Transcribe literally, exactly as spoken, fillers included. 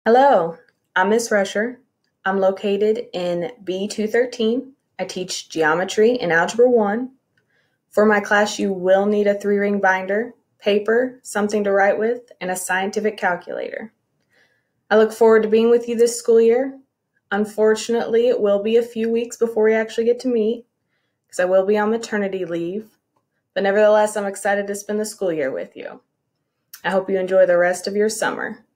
Hello, I'm Miss Rusher. I'm located in B two thirteen. I teach geometry and Algebra one. For my class, you will need a three-ring binder, paper, something to write with, and a scientific calculator. I look forward to being with you this school year. Unfortunately, it will be a few weeks before we actually get to meet, because I will be on maternity leave. But nevertheless, I'm excited to spend the school year with you. I hope you enjoy the rest of your summer.